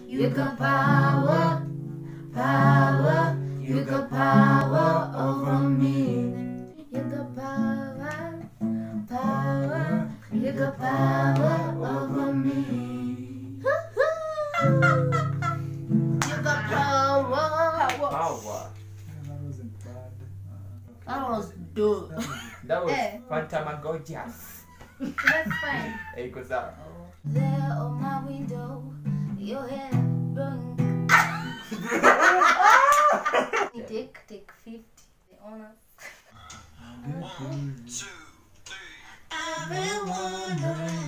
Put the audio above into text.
You got power, power. You got power over me. You got power, power. You got power over me. You got power. Power. That wasn't bad. That was dope. That was Fantamagorious. That's fine. Hey, cause that. There on my window, your hair blowing. Take 50. The honors. Good. I've been wondering